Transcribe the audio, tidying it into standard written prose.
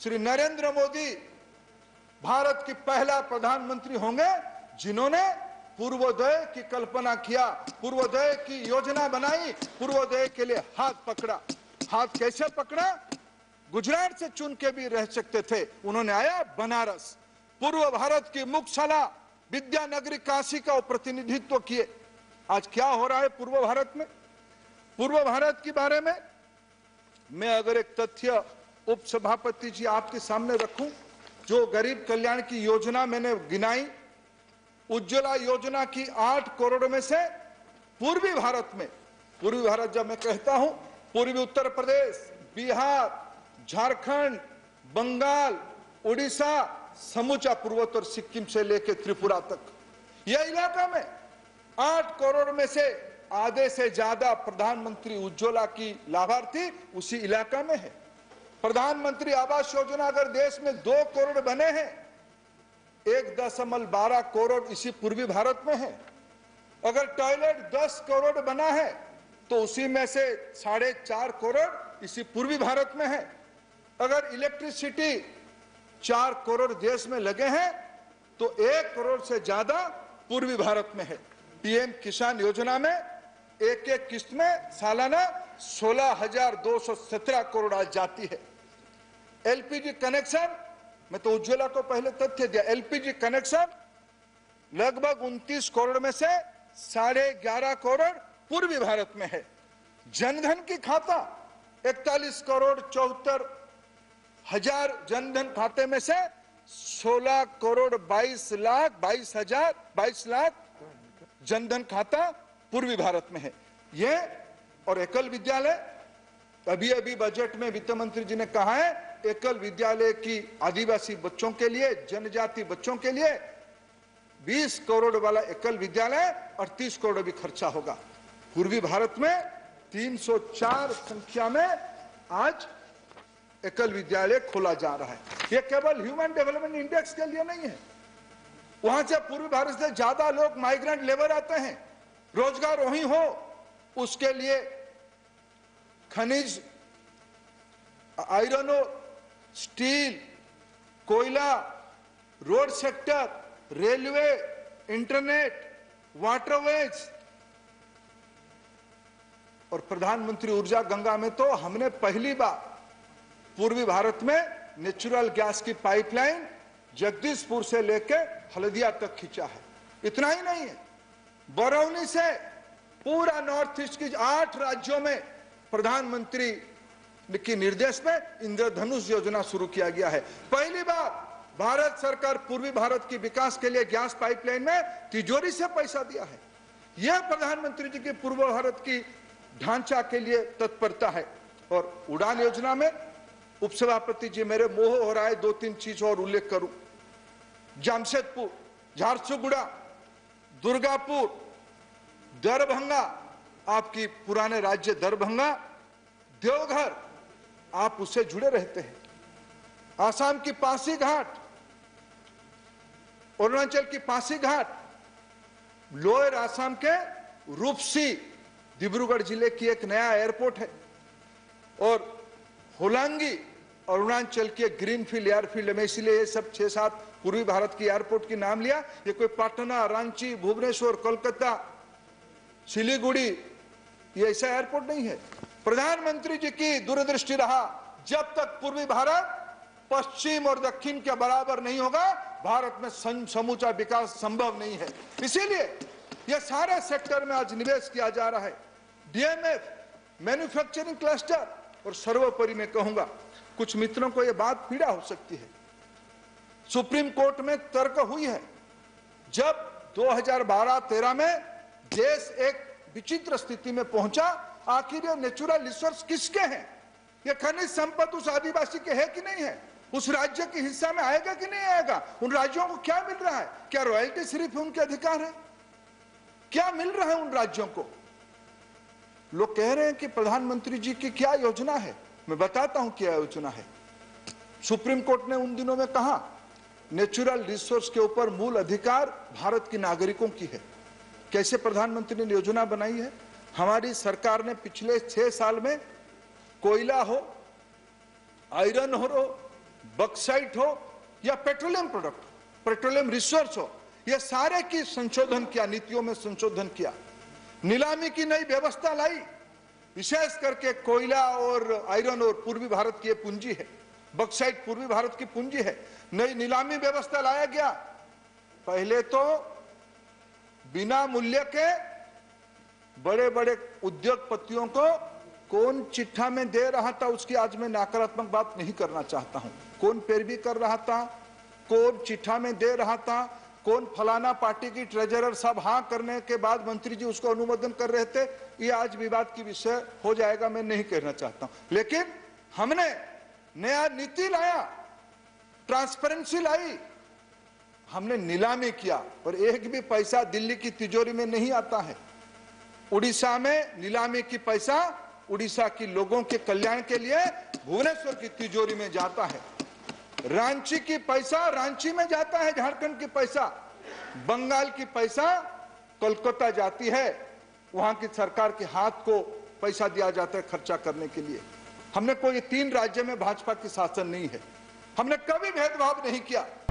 श्री नरेंद्र मोदी भारत के पहला प्रधानमंत्री होंगे जिन्होंने पूर्वोदय की कल्पना किया, पूर्वोदय की योजना बनाई, पूर्वोदय के लिए हाथ पकड़ा। हाथ कैसे पकड़ा? गुजरात से चुन के भी रह सकते थे, उन्होंने आया बनारस, पूर्व भारत की मुख्यशाला विद्यानगरी काशी का प्रतिनिधित्व किए। आज क्या हो रहा है पूर्व भारत में? पूर्व भारत के बारे में मैं अगर एक तथ्य उपसभापति जी आपके सामने रखूं, जो गरीब कल्याण की योजना मैंने गिनाई, उज्ज्वला योजना की 8 करोड़ में से पूर्वी भारत में, पूर्वी भारत जब मैं कहता हूं, पूर्वी उत्तर प्रदेश, बिहार, झारखंड, बंगाल, उड़ीसा, समूचा पूर्वोत्तर सिक्किम से लेकर त्रिपुरा तक, यह इलाका में 8 करोड़ में से आधे से ज्यादा प्रधानमंत्री उज्ज्वला की लाभार्थी उसी इलाका में है। प्रधानमंत्री आवास योजना अगर देश में 2 करोड़ बने हैं, 1.12 करोड़ इसी पूर्वी भारत में है। अगर टॉयलेट 10 करोड़ बना है तो उसी में से 4.5 करोड़ इसी पूर्वी भारत में है। अगर इलेक्ट्रिसिटी 4 करोड़ देश में लगे हैं तो 1 करोड़ से ज्यादा पूर्वी भारत में है। पीएम किसान योजना में एक किस्त में सालाना 16,217 करोड़ आज जाती है। एलपीजी कनेक्शन, मैं तो उज्ज्वला को पहले तथ्य दिया, एलपीजी कनेक्शन लगभग 29 करोड़ में से 11.5 करोड़ पूर्वी भारत में है। जनधन की खाता 41 करोड़ 74 हजार जनधन खाते में से 16 करोड़ 22 लाख जनधन खाता पूर्वी भारत में है। ये और एकल विद्यालय, अभी बजट में वित्त मंत्री जी ने कहा है एकल विद्यालय की आदिवासी बच्चों के लिए, जनजाति बच्चों के लिए 20 करोड़ वाला एकल विद्यालय और 30 करोड़ भी खर्चा होगा। पूर्वी भारत में 304 संख्या में आज एकल विद्यालय खोला जा रहा है। यह केवल ह्यूमन डेवलपमेंट इंडेक्स के लिए नहीं है, वहां से पूर्वी भारत से ज्यादा लोग माइग्रेंट लेबर आते हैं, रोजगार वहीं हो उसके लिए खनिज, आयरन और स्टील, कोयला, road sector, railway, internet, waterways और प्रधानमंत्री ऊर्जा गंगा में तो हमने पहली बार पूर्वी भारत में नेचुरल गैस की पाइपलाइन जगदीशपुर से लेकर हल्दिया तक खींचा है। इतना ही नहीं है, बरौनी से पूरा नॉर्थ ईस्ट की 8 राज्यों में प्रधानमंत्री के निर्देश में इंद्रधनुष योजना शुरू किया गया है। पहली बार भारत सरकार पूर्वी भारत की विकास के लिए गैस पाइपलाइन में तिजोरी से पैसा दिया है। यह प्रधानमंत्री जी की पूर्व भारत की ढांचा के लिए तत्परता है। और उड़ान योजना में उपसभापति जी मेरे मोह हो रहा है 2-3 चीज और उल्लेख करूं। जमशेदपुर, झारसुगुड़ा, दुर्गापुर, दरभंगा, आपकी पुराने राज्य दरभंगा, देवघर, आप उससे जुड़े रहते हैं। आसाम की पासीघाट, अरुणाचल की पासीघाट, लोअर आसाम के रूपसी, डिब्रूगढ़ जिले की एक नया एयरपोर्ट है। और होलांगी अरुणाचल के ग्रीनफील्ड एयरफील्ड में, इसलिए ये सब 6-7 पूर्वी भारत की एयरपोर्ट की नाम लिया। ये कोई पटना, रांची, भुवनेश्वर, कोलकाता, सिलीगुड़ी ये ऐसा एयरपोर्ट नहीं है। प्रधानमंत्री जी की दूरदृष्टि रहा, जब तक पूर्वी भारत पश्चिम और दक्षिण के बराबर नहीं होगा भारत में समूचा विकास संभव नहीं है। इसीलिए यह सारे सेक्टर में आज निवेश किया जा रहा है। डीएमएफ, मैन्युफैक्चरिंग क्लस्टर, और सर्वोपरि मैं कहूंगा, कुछ मित्रों को यह बात पीड़ा हो सकती है, सुप्रीम कोर्ट में तर्क हुई है। जब 2012-13 में देश एक विचित्र स्थिति में पहुंचा, आखिर ये नेचुरल रिसोर्स किसके हैं? ये खनिज संपत्ति उस आदिवासी के है कि नहीं है? उस राज्य के हिस्सा में आएगा कि नहीं आएगा? उन राज्यों को क्या मिल रहा है? क्या रॉयल्टी सिर्फ उनके अधिकार है? क्या मिल रहा है उन राज्यों को? लोग कह रहे हैं कि प्रधानमंत्री जी की क्या योजना है। मैं बताता हूं क्या योजना है। सुप्रीम कोर्ट ने उन दिनों में कहा नेचुरल रिसोर्स के ऊपर मूल अधिकार भारत के नागरिकों की है। कैसे प्रधानमंत्री ने योजना बनाई है? हमारी सरकार ने पिछले 6 साल में कोयला हो, आयरन हो, बक्साइट हो या पेट्रोलियम प्रोडक्ट, पेट्रोलियम रिसोर्स हो, यह सारे की संशोधन किया, नीतियों में संशोधन किया, नीलामी की नई व्यवस्था लाई। विशेष करके कोयला और आयरन और पूर्वी भारत की पूंजी है, बक्साइट पूर्वी भारत की पूंजी है। नई नीलामी व्यवस्था लाया गया। पहले तो बिना मूल्य के बड़े बड़े उद्योगपतियों को कौन चिट्ठा में दे रहा था, उसकी आज मैं नकारात्मक बात नहीं करना चाहता हूं। कौन पैरवी कर रहा था, कौन चिट्ठा में दे रहा था, कौन फलाना पार्टी की ट्रेजरर, सब हाँ करने के बाद मंत्री जी उसको अनुमोदन कर रहे थे, ये आज विवाद की विषय हो जाएगा, मैं नहीं कहना चाहता हूं। लेकिन हमने नया नीति लाया, ट्रांसपेरेंसी लाई, हमने नीलामी किया, और एक भी पैसा दिल्ली की तिजोरी में नहीं आता है। उड़ीसा में नीलामी की पैसा उड़ीसा की लोगों के कल्याण के लिए भुवनेश्वर की तिजोरी में जाता है। रांची की पैसा रांची में जाता है, झारखंड की पैसा, बंगाल की पैसा कोलकाता जाती है, वहां की सरकार के हाथ को पैसा दिया जाता है खर्चा करने के लिए। हमने कोई 3 राज्य में भाजपा की शासन नहीं है, हमने कभी भेदभाव नहीं किया।